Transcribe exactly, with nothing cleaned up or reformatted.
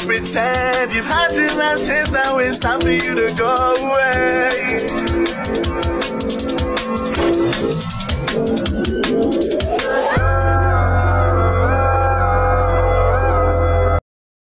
pretend you've had your last chance, now it's time for you to go away.